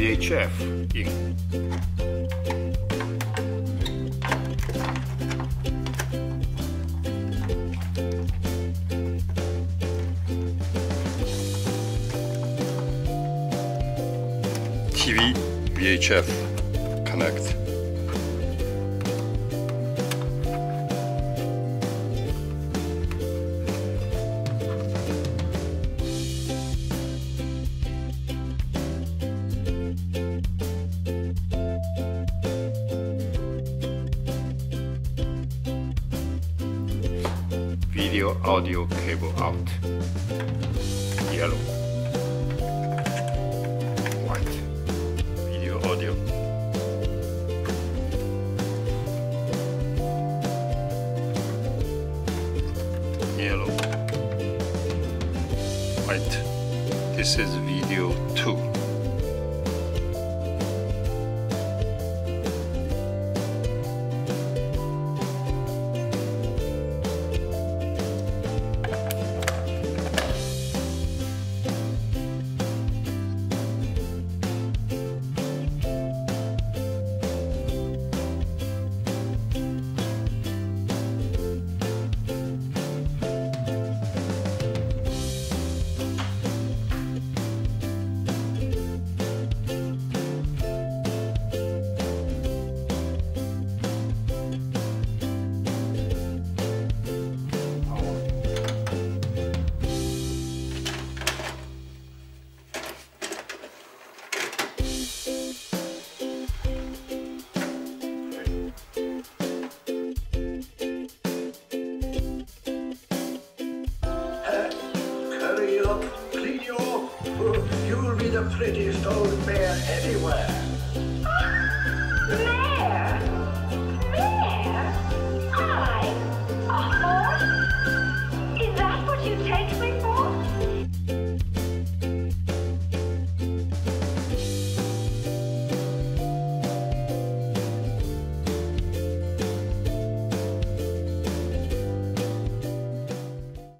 VHF 影。TV VHF connect. Video audio cable out. Yellow. White. Video audio. Yellow. White. This is video 2. Hurry up, clean you up. You'll be the prettiest old bear anywhere.